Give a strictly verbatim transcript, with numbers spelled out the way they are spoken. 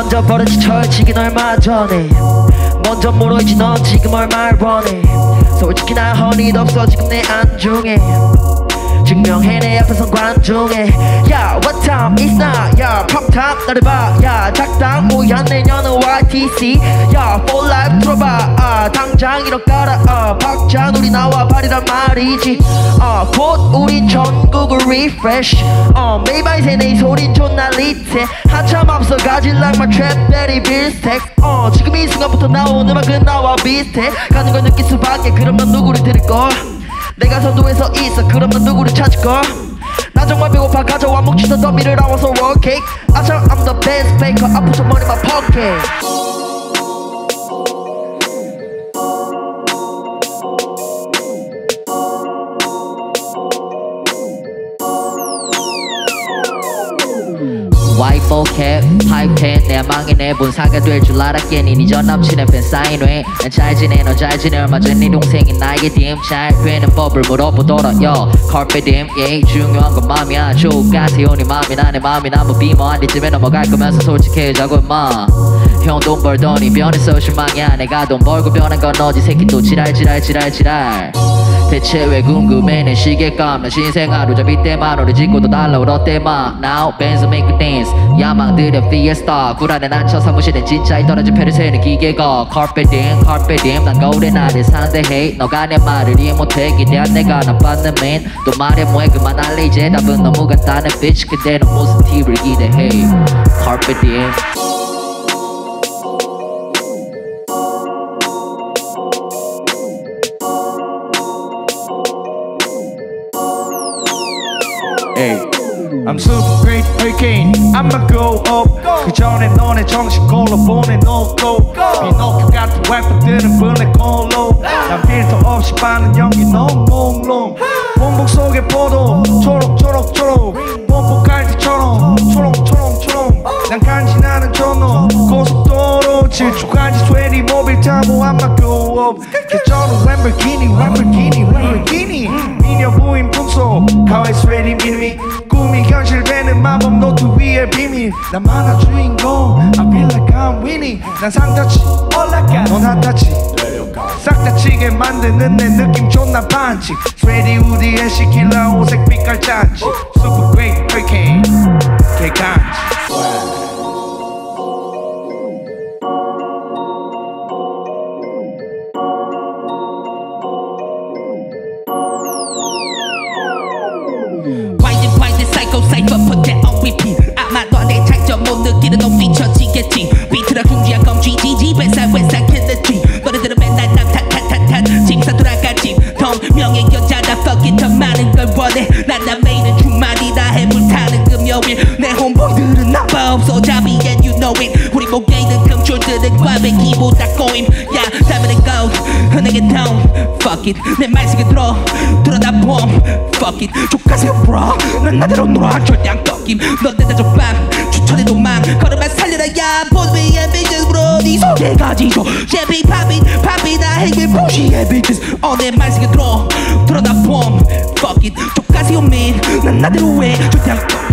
먼저 버릇이 철치긴 얼마 전에 먼저 모르지 넌 지금 얼마를 원해 솔직히 나 허니도 없어 지금 내 안중에 증명해 내 앞에선 관중에 야 what time is now 야 pop top 나를 봐야 작당 우연 내년은 와이티씨 야 for life 들어봐 아 당장 이런 깔아 어 박자 우리 나와 발이란 말이지 어곧 우린 전국을 refresh 어 매일 밤 새 내 소린 존나 리트해 한참 앞서 가질락만 trap daddy 비슷해 어 지금 이 순간부터 나온 음악은 나와 비슷해 가는 걸 느낄 수밖에 그럼 넌 누구를 들을걸 내가 선두에서 있어 그럼 넌 누구를 찾을걸 나 정말 배고파 가져와 뭉치던 더미를 아워서 rollcake 아참 I'm the best faker 아프죠 머리만 pocket 와이포 캡, 파이브 텐 내 망에 내 본사가 될 줄 알았겠니 네 전 남친의 팬 사인회 난 잘 지내 너 잘 지내 얼마 전 네 동생이 나에게 딤 잘 되는 법을 물어보더라 yo carpe diem yeah 중요한 건 맘이야 조금 같아요 네 맘이나 내 맘이나 뭐 비모 한 뒤쯤에 넘어갈 거면서 솔직해자고 임마 형 돈 벌더니 변해서 실망이야 내가 돈 벌고 변한 건 너지 새끼 또 지랄 지랄 지랄 지랄 대체 왜 궁금해 내 시계감 난 신생아로 잡이 때만 오래 짓고도 달라 울었대만 Now bands make you dance 야망들의 fiesta 구란에 난쳐 사무실엔 진짜 이 떨어진 패를 세는 기계가 Carpe diem carpe diem 난 거울에 나를 사는데 hey 너가 내 말을 이해 못해 기대한 내가 난 받는 man 또 말해 뭐해 그만할래 이제 답은 너무 간단해 bitch 근데 넌 무슨 팁을 기대해 Carpe diem Hey, I'm super great hurricane I'ma go up 그 전에 너네 정신 걸어보내 no go 피노키오 같은 래퍼들은 블랙 홀로 난 필터 없이 빠는 연기 no 몽롱 본복 속에 포도 초록 초록 초록 본복 갈대처럼 초록 초록 초록 난 간지나는 전로 고속도로 질주까지 스웨리 모빌 타고 I'ma go up 계절은 램보르기니 램보르기니 램보르기니 미녀 부인 품속 가와이 스웨리 미니 꿈이 현실되는 마법 노트 위의 비밀 나만한 주인공 I feel like I'm winning 난 상타치 올라가 넌 핫타치 싹 다치게 만드는 내 느낌 존나 반칙 스웨디 우디에 시킬라 오색 빛깔 잔치 Super great hurricane 개간지 Winding, winding, psycho, cypher, put that on repeat 아마도 내 장점 못 느끼는 넌 미쳐지겠지 비트라 궁지야 검쥐 지지 뱃살 뱃살 캔들지 너네들은 맨날 난 탓탓탓탓 집사 돌아가지 덩명의 여자다 fuck it 더 많은 걸 원해 난 나 매일은 주말이라 해불타는 금요일 내 홈보이들은 나빠 없어 잡이 and you know it 우리 목에 있는 금줄들은 꽈배기보다 꼬임 야 담배 go 흔하게 down fuck it 내 말씀에 들어 들어다봄 fuck it 족가세요 bro 난 나대로 놀아 절대 안 꺾임 넌 내다 저밤 추천해 도망 걸음만 살려라 야 보드웨이 앰비션스 bro 네 속에 가지죠 셰피 파빈 파빈 나 행위 부시해 bitches 어 내 말씀에 들어 들어다봄 fuck it 족가세요 man 난 나대로 해 절대 안 꺾임